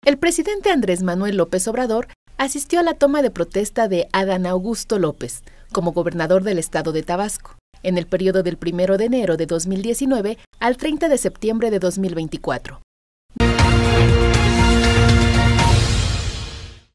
El presidente Andrés Manuel López Obrador asistió a la toma de protesta de Adán Augusto López como gobernador del estado de Tabasco, en el periodo del 1 de enero de 2019 al 30 de septiembre de 2024.